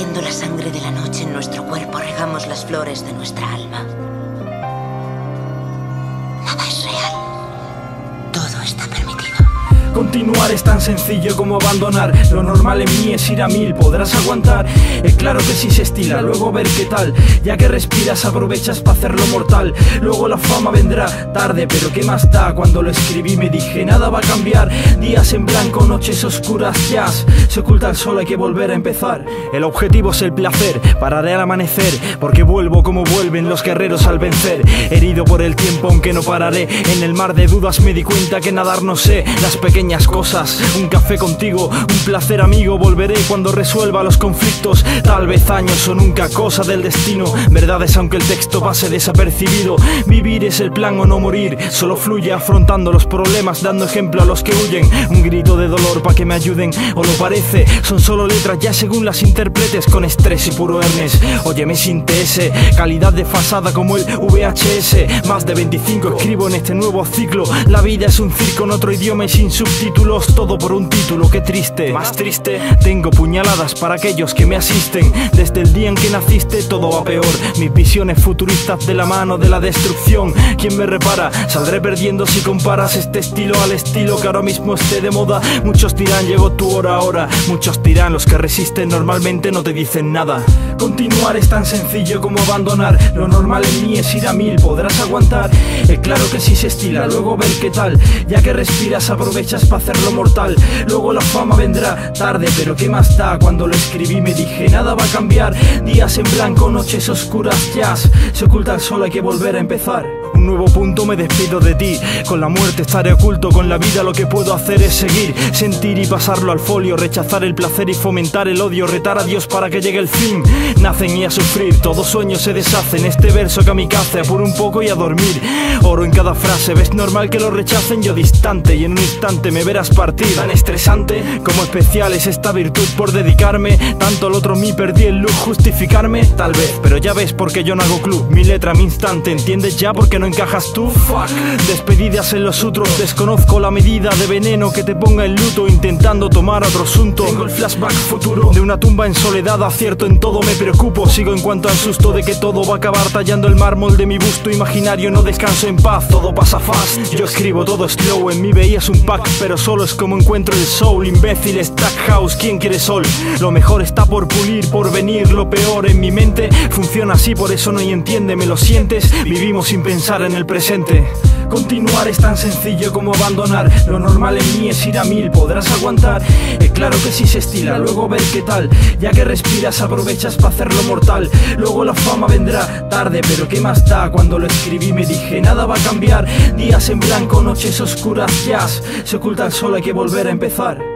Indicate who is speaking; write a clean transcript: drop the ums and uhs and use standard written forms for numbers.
Speaker 1: Bebiendo la sangre de la noche en nuestro cuerpo, regamos las flores de nuestra alma. Nada es real. Todo está permitido.
Speaker 2: Continuar es tan sencillo como abandonar. Lo normal en mí es ir a 1000, ¿podrás aguantar? Es claro que sí se estila, luego ver qué tal. Ya que respiras aprovechas para hacerlo mortal. Luego la fama vendrá tarde, pero qué más da. Cuando lo escribí me dije nada va a cambiar. Días en blanco, noches oscuras, jazz. Se oculta el sol, hay que volver a empezar. El objetivo es el placer, pararé al amanecer, porque vuelvo como vuelven los guerreros al vencer. Herido por el tiempo aunque no pararé. En el mar de dudas me di cuenta que nadar no sé. Las pequeñas cosas, un café contigo, un placer amigo. Volveré cuando resuelva los conflictos. Tal vez años o nunca, cosa del destino. Verdades aunque el texto pase desapercibido. Vivir es el plan o no morir. Solo fluye afrontando los problemas, dando ejemplo a los que huyen. Un grito de dolor pa' que me ayuden, o lo parece. Son solo letras ya según las interpretes, con estrés y puro hernes. Óyeme sin TS, calidad desfasada como el VHS. Más de 25 escribo en este nuevo ciclo. La vida es un circo en otro idioma y sin subtítulos, todo por un título, qué triste. Más triste, tengo puñaladas para aquellos que me asisten. Desde el día en que naciste todo va peor. Mis visiones futuristas de la mano de la destrucción. ¿Quién me repara? Saldré perdiendo si comparas este estilo al estilo que ahora mismo esté de moda. Muchos dirán llegó tu hora ahora. Muchos dirán los que resisten normalmente no te dicen nada. Continuar es tan sencillo como abandonar. Lo normal en mí es ir a 1000, ¿podrás aguantar? Es claro que sí se estila, luego ver qué tal. Ya que respiras aprovechas para hacerlo mortal. Luego la fama vendrá tarde, pero qué más da. Cuando lo escribí me dije nada va a cambiar. Días en blanco, noches oscuras, jazz. Se oculta el sol, hay que volver a empezar. Un nuevo punto, me despido de ti. Con la muerte estaré oculto, con la vida lo que puedo hacer es seguir. Sentir y pasarlo al folio, rechazar el placer y fomentar el odio. Retar a Dios para que llegue el fin. Nacen y a sufrir, todo sueño se deshace. En este verso kamikaze, por un poco y a dormir. Oro en cada frase, ves normal que lo rechacen. Yo distante y en un instante me verás partir. Tan estresante como especial es esta virtud por dedicarme tanto al otro mí, perdí el look. Justificarme, tal vez, pero ya ves porque yo no hago club. Mi letra, mi instante, ¿entiendes ya porque no encajas tú? Fuck. Despedidas en los otros, desconozco la medida de veneno que te ponga en luto intentando tomar otro asunto. Tengo el flashback futuro de una tumba en soledad, acierto en todo, me preocupo. Sigo en cuanto al susto de que todo va a acabar tallando el mármol de mi busto imaginario. No descanso en paz, todo pasa fast. Yo escribo todo slow, en mi veías un pack, pero solo es como encuentro el soul. Imbécil, stack house, ¿quién quiere sol? Lo mejor está por pulir, por venir. Lo peor en mi mente funciona así, por eso no hay entiende. ¿Me lo sientes? Vivimos sin pensar en el presente. Continuar es tan sencillo como abandonar. Lo normal en mí es ir a 1000, ¿podrás aguantar? Es claro que sí se estila, luego ver qué tal. Ya que respiras aprovechas para hacerlo mortal. Luego la fama vendrá tarde, pero qué más da. Cuando lo escribí me dije nada va a cambiar. Días en blanco, noches oscuras, jazz. Se oculta el sol, hay que volver a empezar.